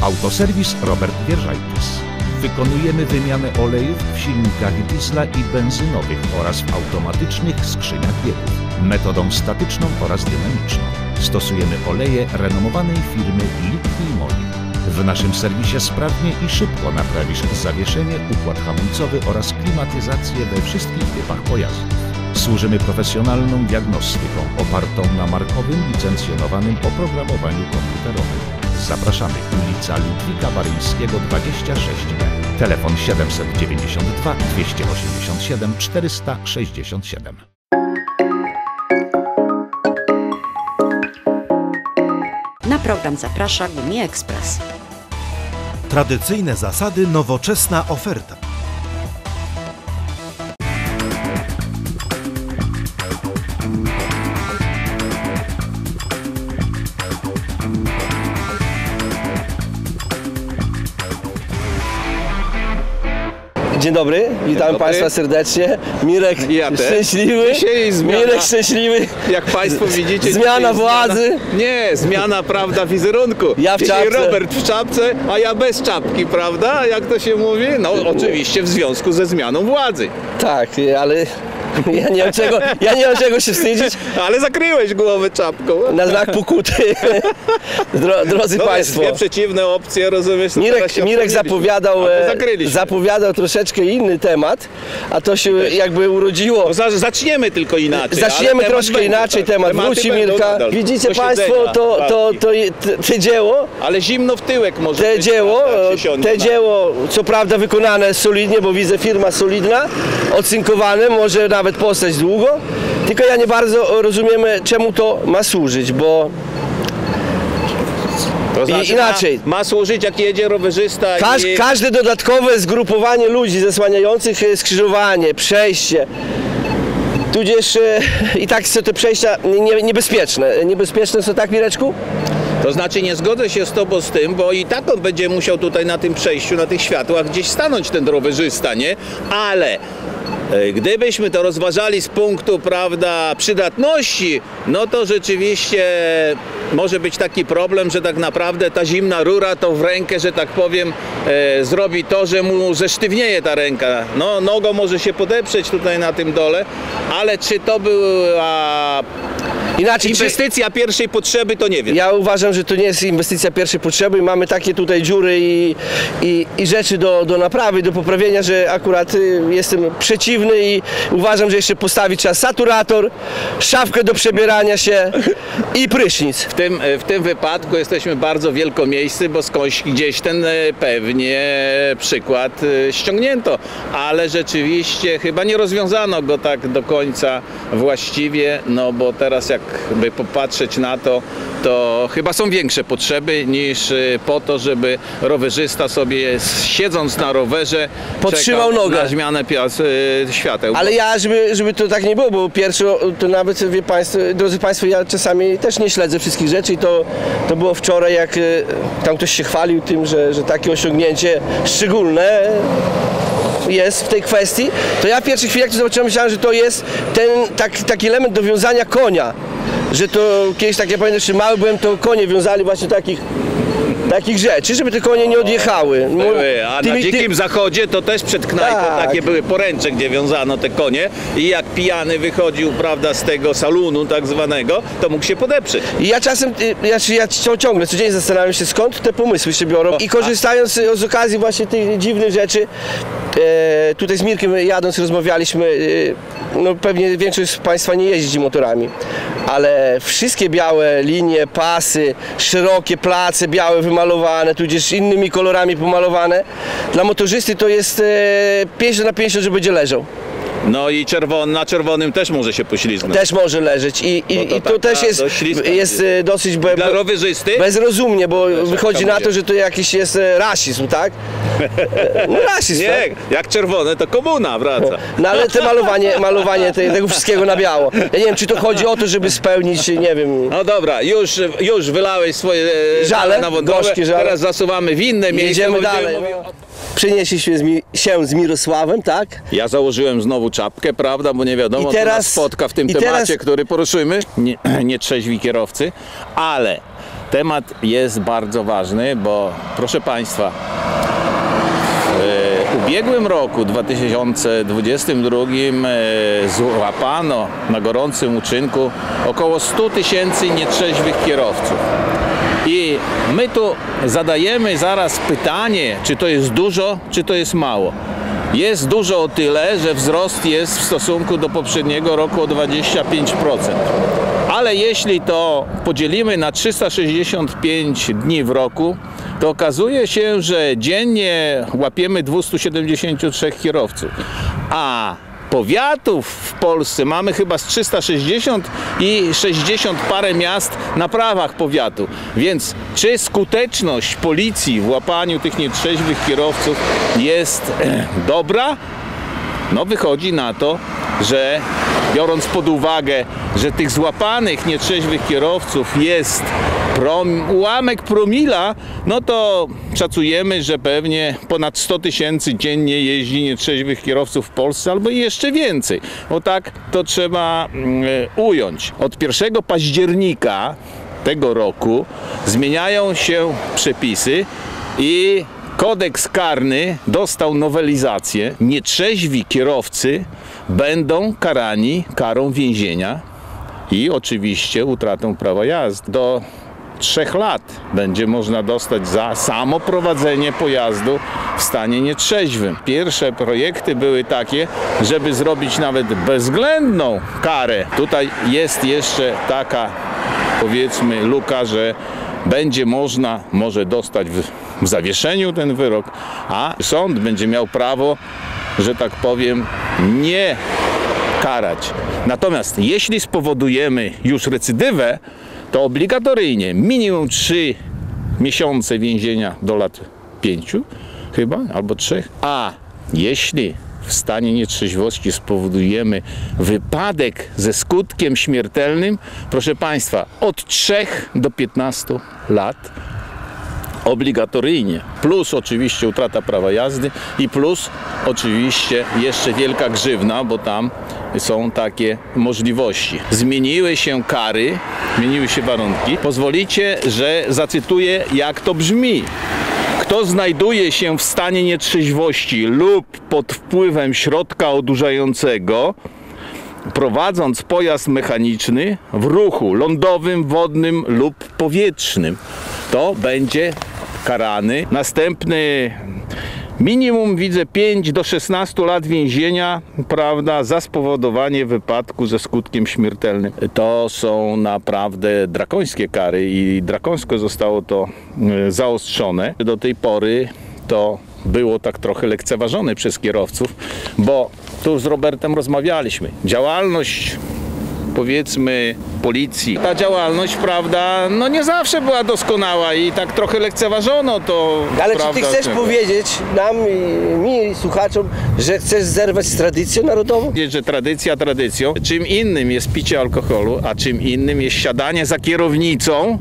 Autoserwis Robert Wierzajtis. Wykonujemy wymianę olejów w silnikach diesla i benzynowych oraz w automatycznych skrzyniach biegów, metodą statyczną oraz dynamiczną. Stosujemy oleje renomowanej firmy Lipki Moli. W naszym serwisie sprawnie i szybko naprawisz zawieszenie, układ hamulcowy oraz klimatyzację we wszystkich typach pojazdów. Służymy profesjonalną diagnostyką opartą na markowym, licencjonowanym oprogramowaniu komputerowym. Zapraszamy, ulica Ludwika Baryńskiego 26B. Telefon 792 287 467. Na program zaprasza Gumi Express. Tradycyjne zasady, nowoczesna oferta. Dzień dobry, witam Państwa serdecznie. Mirek szczęśliwy. Mirek szczęśliwy. Jak Państwo widzicie, zmiana władzy. Nie, zmiana, prawda, wizerunku. Ja w dzisiaj czapce. Robert w czapce, a ja bez czapki, prawda? Jak to się mówi? No oczywiście w związku ze zmianą władzy. Tak, ale ja nie mam czego się wstydzić. Ale zakryłeś głowę czapką. Na znak pokuty. Drodzy Państwo. Dwie przeciwne opcje, rozumiesz? Mirek zapowiadał troszeczkę inny temat, a to się jakby urodziło. Zaczniemy tylko inaczej. Zaczniemy troszkę inaczej, temat wróci Mirka. Widzicie Państwo te dzieło. Ale zimno w tyłek może Te dzieło, co prawda wykonane solidnie, bo widzę firma solidna, ocynkowane, może nawet postać długo, tylko ja nie bardzo rozumiemy, czemu to ma służyć, bo to znaczy inaczej. Ma służyć, jak jedzie rowerzysta. Każde dodatkowe zgrupowanie ludzi zasłaniających skrzyżowanie, przejście, tudzież i tak są te przejścia niebezpieczne. Niebezpieczne są, tak, Mireczku? To znaczy nie zgodzę się z Tobą z tym, bo i tak on będzie musiał tutaj na tym przejściu, na tych światłach gdzieś stanąć, ten rowerzysta, nie? Ale gdybyśmy to rozważali z punktu, prawda, przydatności, no to rzeczywiście może być taki problem, że tak naprawdę ta zimna rura to w rękę, że tak powiem, zrobi to, że mu zesztywnieje ta ręka. No, nogą może się podeprzeć tutaj na tym dole, ale czy to była inwestycja pierwszej potrzeby, to nie wiem. Ja uważam, że to nie jest inwestycja pierwszej potrzeby. Mamy takie tutaj dziury i rzeczy do naprawy, do poprawienia, że akurat jestem przeciwny i uważam, że jeszcze postawić trzeba saturator, szafkę do przebierania się i prysznic. W tym wypadku jesteśmy bardzo wielkomiejscy, bo skądś gdzieś ten pewnie przykład ściągnięto, ale rzeczywiście chyba nie rozwiązano go tak do końca właściwie, no bo teraz jakby popatrzeć na to, to chyba są większe potrzeby niż po to, żeby rowerzysta sobie siedząc na rowerze podtrzymał nogę na zmianę świateł. Ale ja, żeby to tak nie było, bo pierwsze, to nawet, wie Państwo, drodzy Państwo, ja czasami też nie śledzę wszystkich rzeczy i to było wczoraj, jak tam ktoś się chwalił tym, że takie osiągnięcie szczególne jest w tej kwestii, to ja w pierwszych chwilach to zobaczyłem, myślałem, że to jest taki element do wiązania konia, że to kiedyś, tak ja pamiętam, że mały byłem, to konie wiązali właśnie takich rzeczy, żeby te konie nie odjechały. A na dzikim zachodzie to też przed knajpą takie były poręcze, gdzie wiązano te konie i jak pijany wychodził, prawda, z tego salonu tak zwanego, to mógł się podeprzeć. I ja czasem, ja ciągle, codziennie zastanawiam się, skąd te pomysły się biorą. I korzystając z okazji właśnie tych dziwnych rzeczy, tutaj z Mirkiem jadąc rozmawialiśmy, no pewnie większość z Państwa nie jeździ motorami, ale wszystkie białe linie, pasy, szerokie place białe wymalowane, tudzież innymi kolorami pomalowane, dla motorzysty to jest 50 na 50, że będzie leżał. No i na czerwonym też może się poślizgnąć. Też może leżeć i to też jest dosyć dla rowerzysty bezrozumnie, bo wychodzi na to, że to jakiś jest rasizm, tak? No rasizm, nie, tak? Jak czerwone to komuna wraca. No ale te malowanie tego wszystkiego na biało. Ja nie wiem, czy to chodzi o to, żeby spełnić, nie wiem... No dobra, już wylałeś swoje żale na wątrobę, gorzkie żale. Teraz zasuwamy w inne miejsce. Jedziemy dalej. Przenieśliśmy się z Mirosławem, tak? Ja założyłem znowu czapkę, prawda, bo nie wiadomo, co nas spotka w tym temacie, który poruszymy. Nie trzeźwi kierowcy, ale Temat jest bardzo ważny, bo proszę Państwa, w ubiegłym roku 2022 złapano na gorącym uczynku około 100 tysięcy nietrzeźwych kierowców. I my tu zadajemy zaraz pytanie, czy to jest dużo, czy to jest mało. Jest dużo o tyle, że wzrost jest w stosunku do poprzedniego roku o 25%. Ale jeśli to podzielimy na 365 dni w roku, to okazuje się, że dziennie łapiemy 273 kierowców. A powiatów w Polsce mamy chyba z 360 i 60 parę miast na prawach powiatu. Więc czy skuteczność policji w łapaniu tych nietrzeźwych kierowców jest dobra? No wychodzi na to, że biorąc pod uwagę, że tych złapanych nietrzeźwych kierowców jest ułamek promila, no to szacujemy, że pewnie ponad 100 tysięcy dziennie jeździ nietrzeźwych kierowców w Polsce, albo jeszcze więcej. Bo tak to trzeba ująć. Od 1 października tego roku zmieniają się przepisy i kodeks karny dostał nowelizację. Nietrzeźwi kierowcy będą karani karą więzienia i oczywiście utratą prawa jazdy. Do 3 lat będzie można dostać za samo prowadzenie pojazdu w stanie nietrzeźwym. Pierwsze projekty były takie, żeby zrobić nawet bezwzględną karę. Tutaj jest jeszcze taka, powiedzmy, luka, że będzie można może dostać w zawieszeniu ten wyrok, a sąd będzie miał prawo, że tak powiem, nie karać. Natomiast jeśli spowodujemy już recydywę, to obligatoryjnie minimum 3 miesiące więzienia do lat 5 chyba, albo 3. A jeśli w stanie nietrzeźwości spowodujemy wypadek ze skutkiem śmiertelnym, proszę Państwa, od 3 do 15 lat obligatoryjnie, plus oczywiście utrata prawa jazdy i plus oczywiście jeszcze wielka grzywna, bo tam są takie możliwości. Zmieniły się kary, zmieniły się warunki. Pozwolicie, że zacytuję, jak to brzmi. Kto znajduje się w stanie nietrzeźwości lub pod wpływem środka odurzającego, prowadząc pojazd mechaniczny w ruchu lądowym, wodnym lub powietrznym, to będzie karany. Następny minimum widzę 5 do 16 lat więzienia, prawda, za spowodowanie wypadku ze skutkiem śmiertelnym. To są naprawdę drakońskie kary i drakońsko zostało to zaostrzone. Do tej pory to było tak trochę lekceważone przez kierowców, bo tu z Robertem rozmawialiśmy. Działalność, powiedzmy, policji. Ta działalność, prawda, no nie zawsze była doskonała i tak trochę lekceważono to. Ale prawda, czy ty chcesz powiedzieć nam, mi, słuchaczom, że chcesz zerwać z tradycją narodową? Wiedzieć, że tradycja tradycją. Czym innym jest picie alkoholu, a czym innym jest siadanie za kierownicą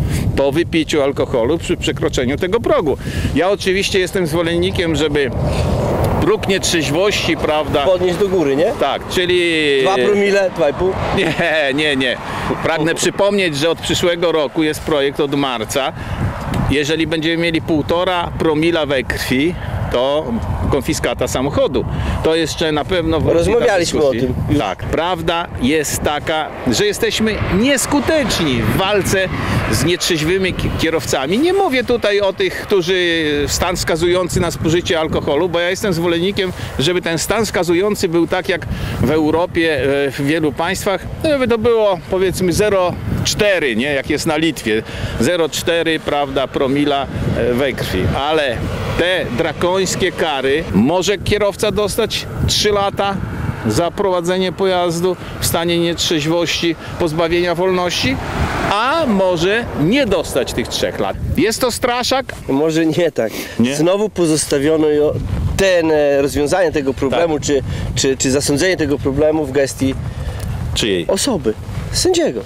po wypiciu alkoholu przy przekroczeniu tego progu. Ja oczywiście jestem zwolennikiem, żeby próg nietrzeźwości, prawda? Podnieść do góry, nie? Tak, czyli 2 promile, 2,5? Nie. Pragnę przypomnieć, że od przyszłego roku jest projekt od marca. Jeżeli będziemy mieli 1,5 promila we krwi, to konfiskata samochodu. To jeszcze na pewno rozmawialiśmy o tym. Tak, prawda jest taka, że jesteśmy nieskuteczni w walce z nietrzeźwymi kierowcami. Nie mówię tutaj o tych, którzy stan skazujący na spożycie alkoholu, bo ja jestem zwolennikiem, żeby ten stan skazujący był tak jak w Europie, w wielu państwach, żeby to było powiedzmy 0,4, nie, jak jest na Litwie, 0,4, prawda, promila we krwi, ale te drakońskie kary może kierowca dostać 3 lata za prowadzenie pojazdu w stanie nietrzeźwości, pozbawienia wolności, a może nie dostać tych 3 lat. Jest to straszak? Może nie tak. Nie? Znowu pozostawiono rozwiązanie tego problemu, Tak. czy zasądzenie tego problemu w gestii Czyjej? osoby, sędziego.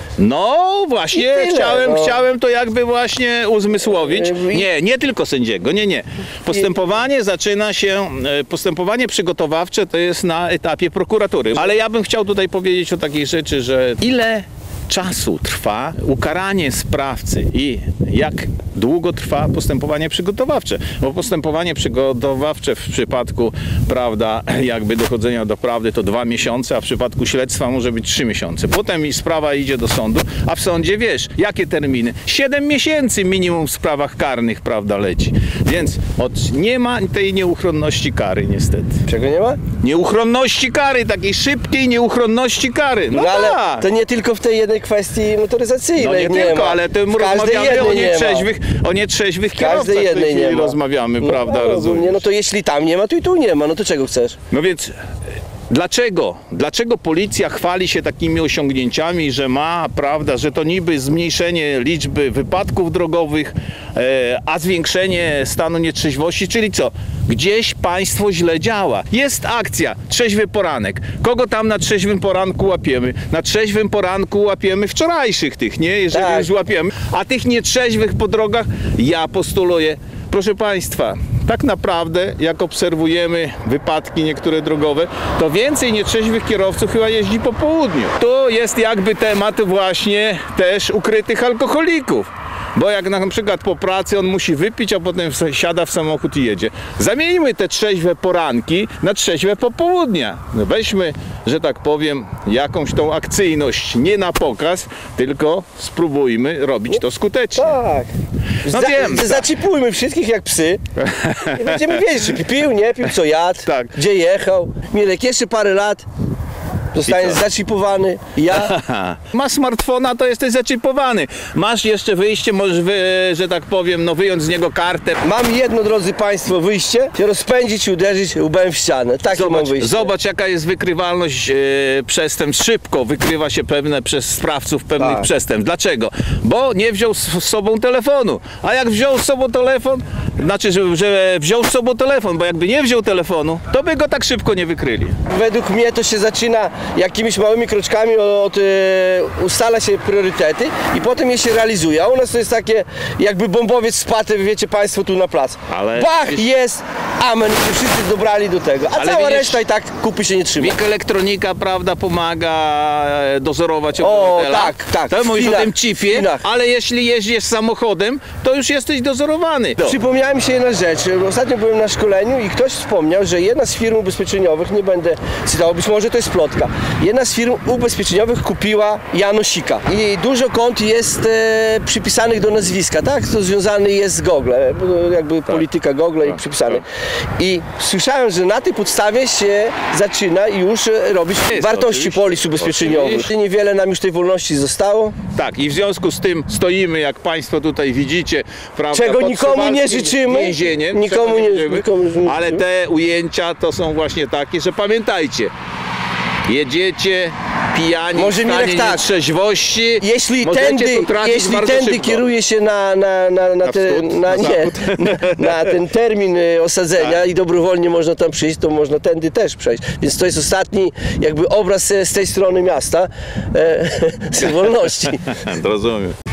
No właśnie, I tyle, chciałem to jakby właśnie uzmysłowić. Nie tylko sędziego, nie. Postępowanie zaczyna się, postępowanie przygotowawcze to jest na etapie prokuratury. Ale ja bym chciał tutaj powiedzieć o takiej rzeczy, że ile czasu trwa ukaranie sprawcy i jak długo trwa postępowanie przygotowawcze. Bo postępowanie przygotowawcze w przypadku, prawda, jakby dochodzenia do prawdy to 2 miesiące, a w przypadku śledztwa może być 3 miesiące. Potem sprawa idzie do sądu, a w sądzie wiesz, jakie terminy? 7 miesięcy minimum w sprawach karnych, prawda, leci. Więc nie ma tej nieuchronności kary niestety. Czego nie ma? Nieuchronności kary, takiej szybkiej nieuchronności kary. No ale tak. to nie tylko w tej jednej kwestii motoryzacyjnej. No nie tylko, ma. ale to W każdej rozmawiamy jednej o nietrzeźwych W każdej kierowcach. jednej nie ma. Rozmawiamy, prawda? No, rozumiesz? no to jeśli tam nie ma, to i tu nie ma. No to czego chcesz? No więc dlaczego policja chwali się takimi osiągnięciami, że ma, prawda, że to niby zmniejszenie liczby wypadków drogowych, a zwiększenie stanu nietrzeźwości, czyli co? Gdzieś państwo źle działa. Jest akcja, trzeźwy poranek. Kogo tam na trzeźwym poranku łapiemy? Na trzeźwym poranku łapiemy wczorajszych tych, nie? Jeżeli Tak. już łapiemy. A tych nietrzeźwych po drogach ja postuluję, proszę państwa, tak naprawdę, jak obserwujemy wypadki niektóre drogowe, to więcej nietrzeźwych kierowców chyba jeździ po południu. To jest jakby temat właśnie też ukrytych alkoholików. Bo jak na przykład po pracy on musi wypić, a potem siada w samochód i jedzie. Zamieńmy te trzeźwe poranki na trzeźwe popołudnia. No weźmy, że tak powiem, jakąś tą akcyjność nie na pokaz, tylko spróbujmy robić to skutecznie. Tak. No wiem, tak. Zaczipujmy wszystkich jak psy i będziemy wiedzieć, czy pił, nie pił, co jadł, Tak. gdzie jechał. Milek, jeszcze parę lat zostanie zaczipowany. Ja Masz smartfona, to jesteś zaczipowany. Masz jeszcze wyjście, możesz, że tak powiem, no wyjąć z niego kartę. mam jedno, drodzy Państwo, wyjście, się rozpędzić i uderzyć łbem w ścianę. Takie mam wyjście. Zobacz, jaka jest wykrywalność przestępstw. Szybko wykrywa się przez sprawców pewnych Tak. przestępstw. Dlaczego? Bo nie wziął z sobą telefonu. A jak wziął z sobą telefon, znaczy, że wziął z sobą telefon, bo jakby nie wziął telefonu, to by go tak szybko nie wykryli. Według mnie to się zaczyna jakimiś małymi kroczkami, ustala się priorytety i potem je się realizuje. A u nas to jest takie jakby bombowiec spadł, wiecie Państwo, tu na plac. Ale Bach, wiesz- jest, amen, i się wszyscy dobrali do tego. A Ale cała widzisz- reszta i tak kupy się nie trzyma. Wiek elektronika, prawda, pomaga dozorować O, obywatela. tak. To w mówisz o Chinach, tym w chipie, Chinach. ale jeśli jeździsz samochodem, to już jesteś dozorowany. Przypomniała mi się jedna rzecz. Ostatnio byłem na szkoleniu i ktoś wspomniał, że jedna z firm ubezpieczeniowych, nie będę cytował, być może to jest plotka, jedna z firm ubezpieczeniowych kupiła Janosika i dużo kont jest przypisanych do nazwiska, tak? To związany jest z Google, jakby polityka Google i przypisany. I słyszałem, że na tej podstawie się zaczyna już robić Jest, wartości oczywiście. polis ubezpieczeniowych. Oczywiście. Niewiele nam już tej wolności zostało. Tak, i w związku z tym stoimy, jak Państwo tutaj widzicie, prawda, Czego pod nikomu nie Suwalskim życzymy. więzieniem, Nikomu czego nie życzymy. życzymy. Ale te ujęcia to są właśnie takie, że pamiętajcie, jedziecie pijani Może w stanie Mirek, tak. nietrzeźwości, Jeśli możecie tędy, tu trafić bardzo szybko. kieruje się na wschód, na zachód. na ten termin osadzenia i dobrowolnie można tam przyjść, to można tędy też przejść. Więc to jest ostatni jakby obraz z tej strony miasta z wolności. Rozumiem.